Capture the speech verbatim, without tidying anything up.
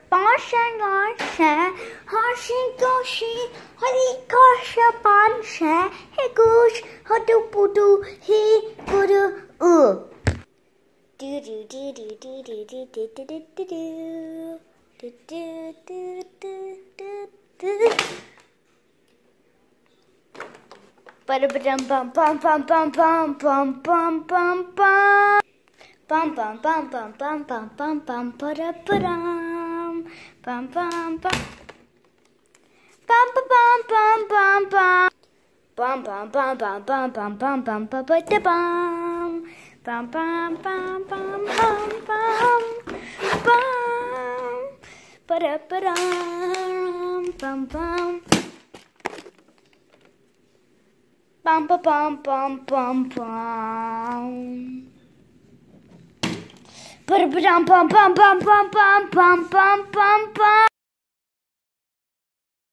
Pasha Gasha, Hashi Goshi, Holy Kosha Pansha, He Gosh, Hotu Putu, He Pudu, U. Do do do do do do do do do do do do do do do do do. Ba-da-ba-dum bum bum bum bum bum bum bum bum bum. Bum bum bum bum bum bum bum bum ba-da-ba-dum bum bum bum. Bum bum bum bum bum. Bum bum bum bum bum bum bum bum ba-ba-da-bum. Bum bum bum bum bum bum bum ba-da-ba-dum bum bum. Bum ba bum bum bum bum. Ba-da-ba-dum bum bum bum bum bum bum bum.